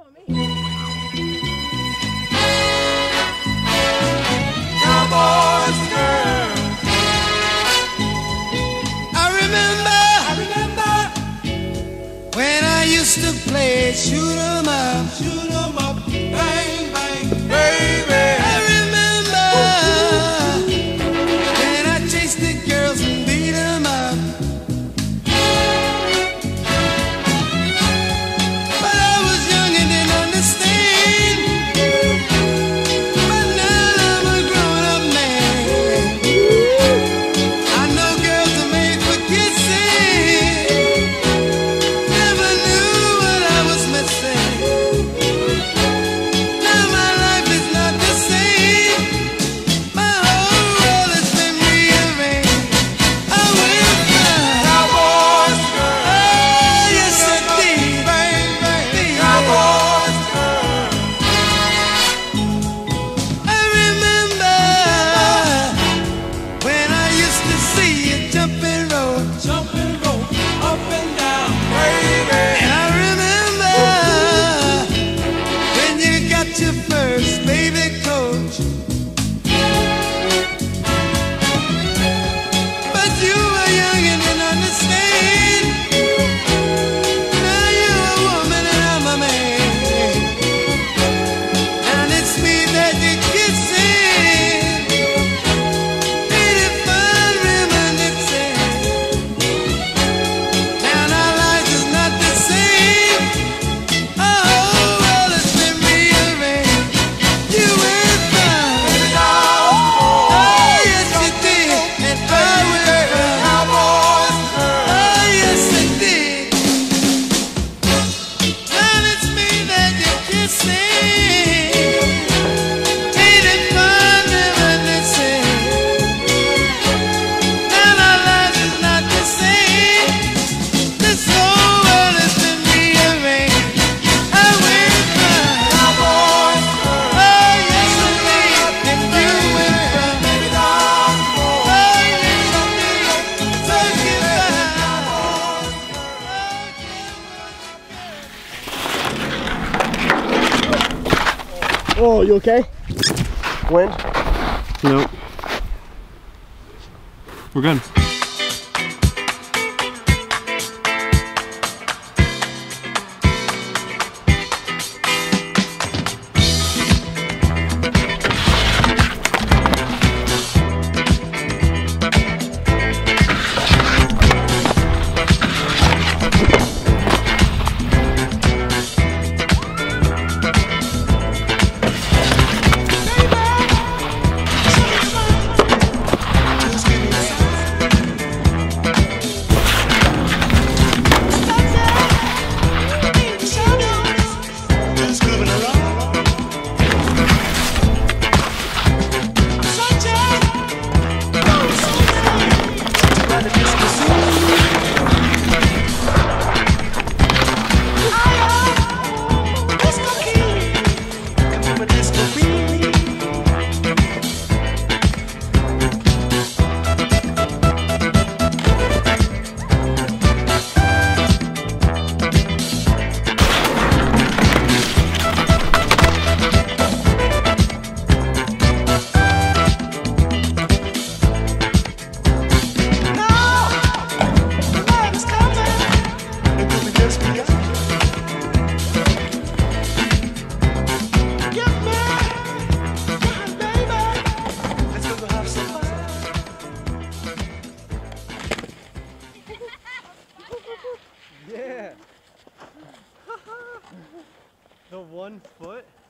Cowboys, girls. I remember when I used to play shoot 'em up, bang, bang, baby. I remember when I chased the girls and beat 'em up. But I was young and didn't understand. But now I'm a grown-up man. I know girls are made for kissing. Never knew what I was missing. Now my life is not the same. My whole world has been rearranged. I went from Cowboys, girl. Oh, yes it did. Bang, bang, Cowboys, girl. I remember when I used to see you jumping rope, up and down, baby. And I remember when you got your first baby coach. But you were young and didn't understand. Now you're a woman and I'm a man. And it's me that you're kissing. Ain't it fun reminiscing? Now our lives is not the same. Our whole world has been rearranged. You went from oh yes you did, and I went from Cowboys, girl. Oh yes it did. Now it's me that you're kissing. Ain't it fun reminiscing? Now our lives is not the same. This whole world has been rearranged. I went from Cowboys, girl. Oh yes I did, and you went from oh yes I did. So goodbye. Oh, you okay? Wind? No. We're good. The 1 foot?